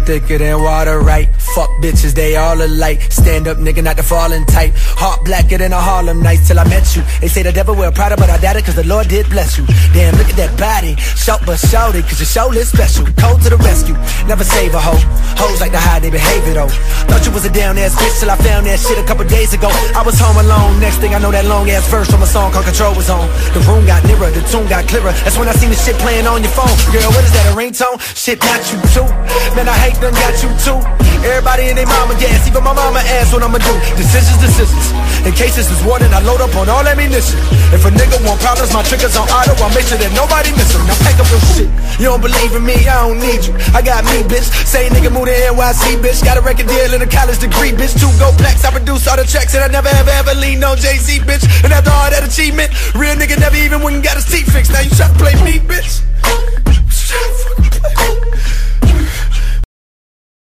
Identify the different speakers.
Speaker 1: thicker than water, right? Fuck bitches, they all alike. Stand up, nigga, not the falling type. Heart blacker than a Harlem Nights till I met you. They say the devil wear Prada, but I doubt it, cause the Lord did bless you. Damn, look at that body. Shout but shout it, cause your show is special. Cold to the rescue, never save a hoe. Hoes like to hide their behavior though. Thought you was a down ass bitch till I found that shit a couple days ago. I was home alone, next thing I know that long ass verse from a song called Control was on. The room got nearer, the tune got clearer. That's when I seen the shit playing on your phone. Girl, what is that, a ringtone? Shit, not you too. Man, I hate done got you too. Everybody in their mama gas, even my mama asks what I'ma do. Decisions. In case this is warning, I load up on all ammunition. If a nigga want problems, my triggers on auto, I'll make sure that nobody miss them. Now pack up your shit. You don't believe in me, I don't need you. I got me, bitch. Same nigga moved to NYC, bitch. Got a record deal and a college degree, bitch. 2 gold plaques, I produce all the tracks, and I never ever leaned on Jay-Z, bitch. And after all that achievement, real nigga never even went and got his teeth fixed. Now you try to play me, bitch.